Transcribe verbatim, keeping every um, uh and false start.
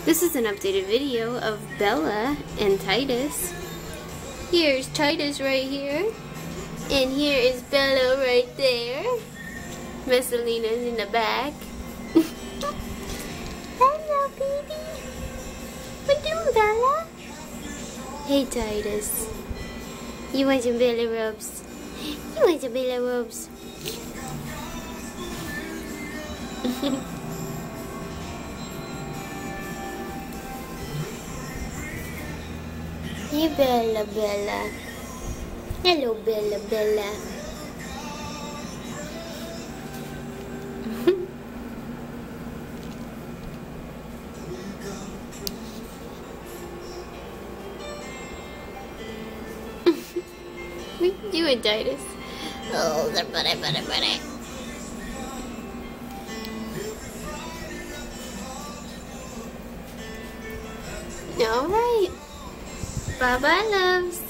This is an updated video of Bella and Titus. Here's Titus right here. And here is Bella right there. Messalina's in the back. Hello, baby. What you doing, Bella? Hey, Titus. You want some belly rubs? You want some belly rubs? Hey, Bella, Bella. Hello, Bella, Bella. What you doing, Titus? Oh, the buddy, buddy, buddy. All right. Bye-bye, loves.